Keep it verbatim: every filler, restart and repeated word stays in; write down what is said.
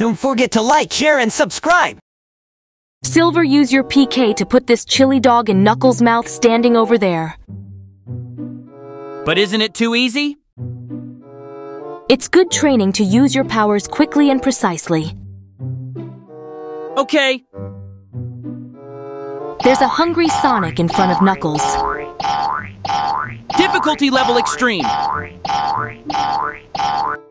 Don't forget to like, share, and subscribe! Silver, use your P K to put this chili dog in Knuckles' mouth standing over there. But isn't it too easy? It's good training to use your powers quickly and precisely. Okay. There's a hungry Sonic in front of Knuckles. Difficulty level extreme.